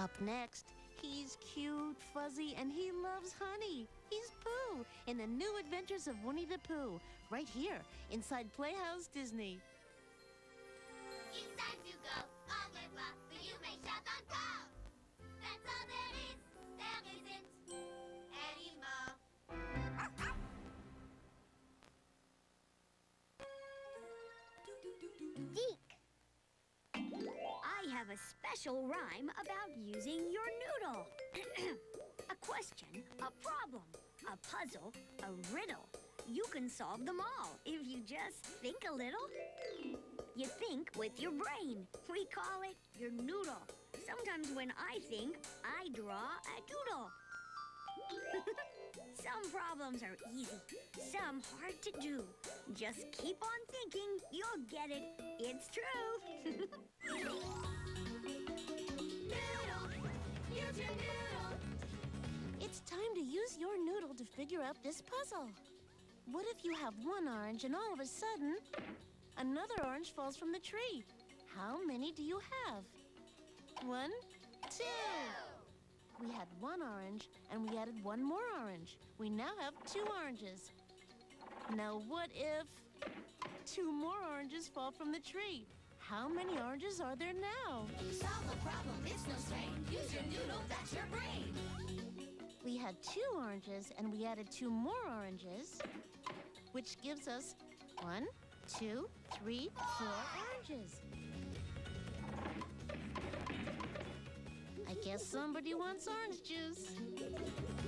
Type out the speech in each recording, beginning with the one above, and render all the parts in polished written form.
Up next, he's cute, fuzzy, and he loves honey. He's Pooh in the new adventures of Winnie the Pooh, right here inside Playhouse Disney. Inside you go, all the way, but you may shout on call. That's all there isn't anymore. Deke. I have a special rhyme about using your noodle. A question, a problem, a puzzle, a riddle. You can solve them all if you just think a little. You think with your brain. We call it your noodle. Sometimes when I think, I draw a doodle. Some problems are easy, some hard to do. Just keep on thinking, you'll get it. It's true. Noodle, use your noodle. It's time to use your noodle to figure out this puzzle. What if you have one orange and all of a sudden, another orange falls from the tree? How many do you have? 1, 2. We had one orange and we added one more orange. We now have 2 oranges. Now what if 2 more oranges fall from the tree? How many oranges are there now? Solve a problem, it's no strain. Use your noodle, that's your brain. We had 2 oranges and we added 2 more oranges, which gives us 1, 2, 3, 4 oranges. I guess somebody wants orange juice. Noodle,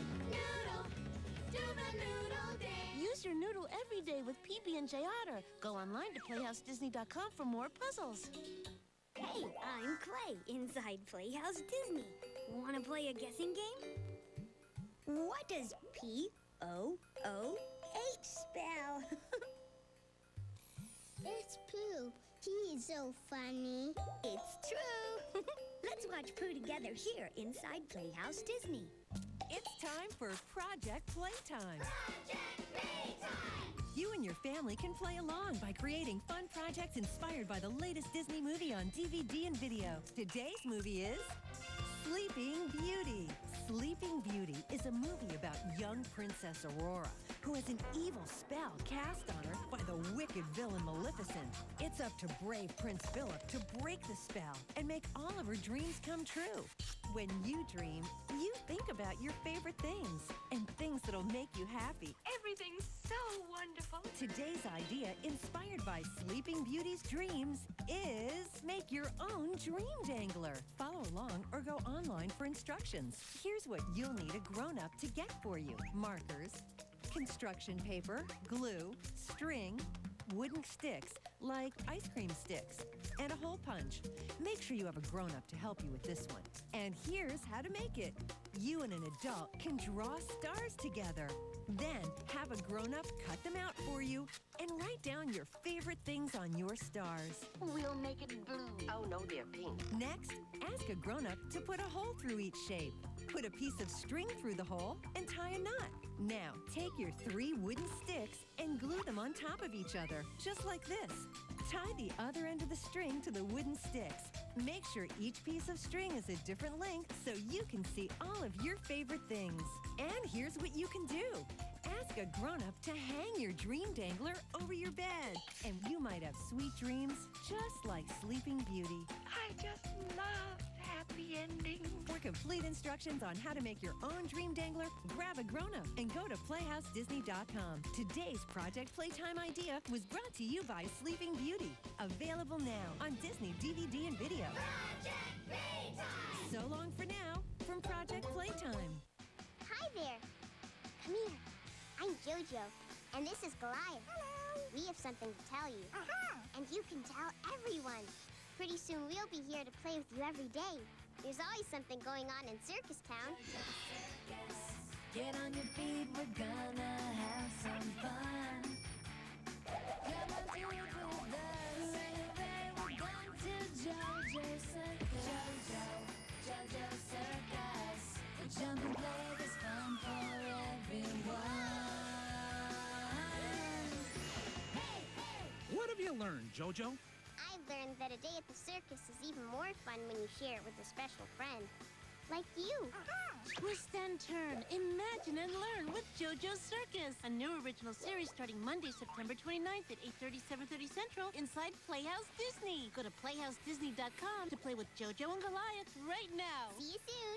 do the noodle dance. Use your noodle every day with PB and J Otter. Go online to PlayhouseDisney.com for more puzzles. Hey, I'm Clay inside Playhouse Disney. Want to play a guessing game? What does P-O-O-H spell? It's Pooh. He's so funny. It's true. Let's watch Pooh together here inside Playhouse Disney. It's time for Project Playtime. Project Playtime. You and your family can play along by creating fun projects inspired by the latest Disney movie on DVD and video. Today's movie is Sleeping Beauty. Sleeping Beauty is a movie about young Princess Aurora, who has an evil spell cast on her by the wicked villain Maleficent. It's up to brave Prince Philip to break the spell and make all of her dreams come true. When you dream, you think about your favorite things and things that'll make you happy. Everything's so wonderful. Today's idea, inspired by Sleeping Beauty's dreams, is make your own dream dangler. Follow along or go online for instructions. Here's what you'll need a grown-up to get for you. Markers, construction paper, glue, string, wooden sticks like ice cream sticks, and a hole punch. Make sure you have a grown-up to help you with this one. And here's how to make it. You and an adult can draw stars together. Then have a grown-up cut them out for you and write down your favorite things on your stars. We'll make it blue. Oh, no, they're pink. Next, ask a grown-up to put a hole through each shape. Put a piece of string through the hole and tie a knot. Now, take your 3 wooden sticks and glue them on top of each other, just like this. Tie the other end of the string to the wooden sticks. Make sure each piece of string is a different length so you can see all of your favorite things. And here's what you can do. Ask a grown-up to hang your dream dangler over your bed. And you might have sweet dreams just like Sleeping Beauty. I just love happy endings. For complete instructions on how to make your own dream dangler, grab a grown-up and go to PlayhouseDisney.com. Today's Project Playtime idea was brought to you by Sleeping Beauty. Available now on Disney DVD and video. Project Playtime. So long for now from Project Playtime. Hi there. Come here. I'm JoJo, and this is Goliath. Hello. We have something to tell you. And you can tell everyone. Pretty soon we'll be here to play with you every day. There's always something going on in Circus Town. Circus. Get on your feet, we're gonna have some fun. Come on, do it with us. Hooray, we're going to JoJo Circus. JoJo Circus. Jump and play this fun for everyone. Hey, hey! What have you learned, JoJo? I've learned that a day at the circus is even more fun when you share it with a special friend. like you. Twist and turn, imagine and learn with JoJo Circus, a new original series starting Monday, September 29th at 8:30, 7:30 Central inside Playhouse Disney. Go to playhousedisney.com to play with JoJo and Goliath right now. See you soon.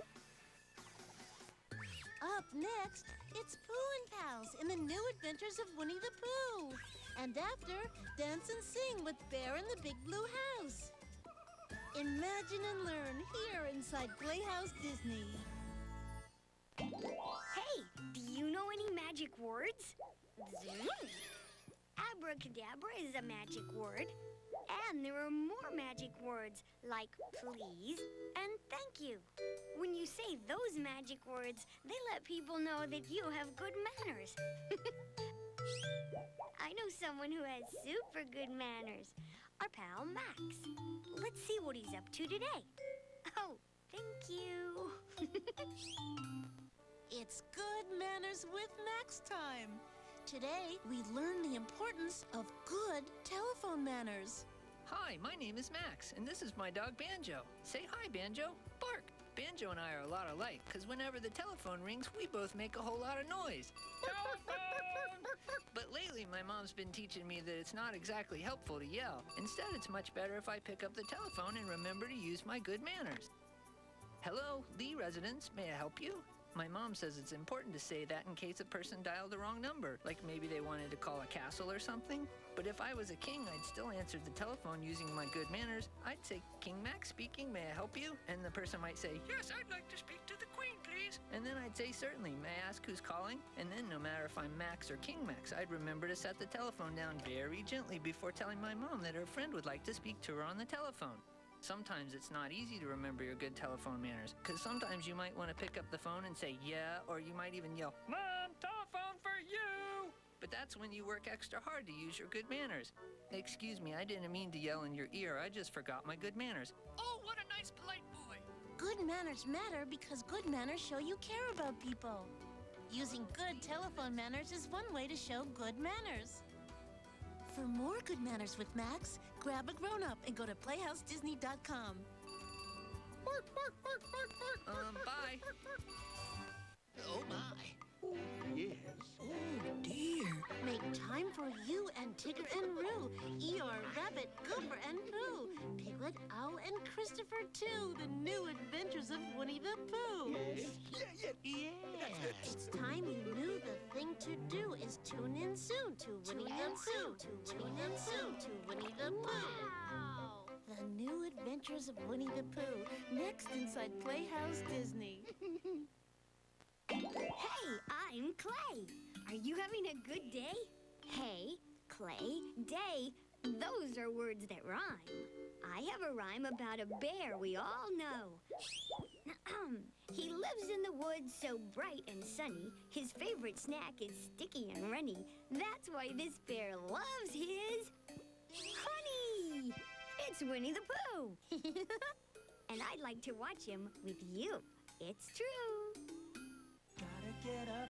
Up next, it's Pooh and Pals in the new adventures of Winnie the Pooh. And after, dance and sing with Bear in the Big Blue House. Imagine and learn here inside Playhouse Disney. Hey, do you know any magic words? Zoom. Abracadabra is a magic word. And there are more magic words like please and thank you. When you say those magic words, they let people know that you have good manners. I know someone who has super good manners. Our pal, Max. Let's see what he's up to today. Oh, thank you. It's Good Manners with Max time. Today, we learn the importance of good telephone manners. Hi, my name is Max, and this is my dog Banjo. Say hi, Banjo. Bark. Banjo and I are a lot alike, because whenever the telephone rings, we both make a whole lot of noise. Telephone! But lately, my mom's been teaching me that it's not exactly helpful to yell. Instead, it's much better if I pick up the telephone and remember to use my good manners. Hello, Lee residents, may I help you? My mom says it's important to say that in case a person dialed the wrong number, like maybe they wanted to call a castle or something. But if I was a king, I'd still answer the telephone using my good manners. I'd say, King Max speaking, may I help you? And the person might say, yes, I'd like to speak to the queen, please. And then I'd say, certainly, may I ask who's calling? And then no matter if I'm Max or King Max, I'd remember to set the telephone down very gently before telling my mom that her friend would like to speak to her on the telephone. Sometimes it's not easy to remember your good telephone manners, because sometimes you might want to pick up the phone and say, yeah, or you might even yell, Mom, telephone for you! But that's when you work extra hard to use your good manners. Excuse me, I didn't mean to yell in your ear, I just forgot my good manners. Oh, what a nice, polite boy! Good manners matter because good manners show you care about people. Using good telephone manners is one way to show good manners. For more Good Manners with Max, grab a grown-up and go to playhousedisney.com. Bye. Oh, my. Oh, yes. Oh, dear. Make time for you and Tigger and Roo, Eeyore, Rabbit, Gopher, and Pooh, Piglet, Owl, and Christopher, too, the new adventures of Winnie the Pooh. Yes. It's time you knew the thing to do is tune in soon to Winnie the Pooh. Tune in soon to Winnie the Pooh. Wow. The new adventures of Winnie the Pooh, next inside Playhouse Disney. Hey, I'm Clay. Are you having a good day? Hey, Clay, day, those are words that rhyme. I have a rhyme about a bear we all know. He lives in the woods so bright and sunny. His favorite snack is sticky and runny. That's why this bear loves his honey. It's Winnie the Pooh. And I'd like to watch him with you. It's true. Gotta get up